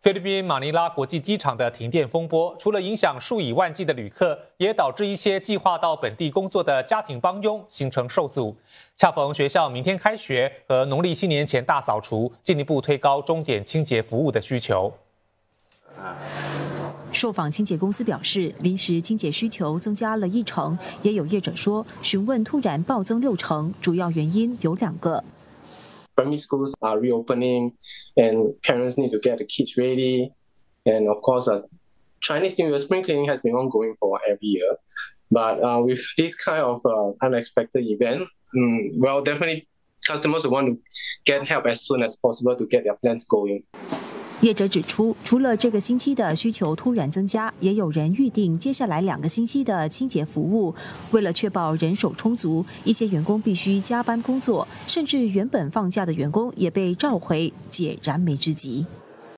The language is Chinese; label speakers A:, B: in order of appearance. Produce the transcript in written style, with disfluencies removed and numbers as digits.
A: 菲律宾马尼拉国际机场的停电风波，除了影响数以万计的旅客，也导致一些计划到本地工作的家庭帮佣行程受阻。恰逢学校明天开学和农历新年前大扫除，进一步推高钟点清洁服务的需求。
B: 受访清洁公司表示，临时清洁需求增加了1成，也有业者说，询问突然暴增6成，主要原因有2个。
C: Primary schools are reopening, and parents need to get the kids ready. And of course, Chinese New Year spring cleaning has been ongoing for every year. But with this kind of unexpected event, well, definitely customers want to get help as soon as possible to get their plans going.
B: 业者指出，除了这个星期的需求突然增加，也有人预定接下来2个星期的清洁服务。为了确保人手充足，一些员工必须加班工作，甚至原本放假的员工也被召回，解燃眉之急。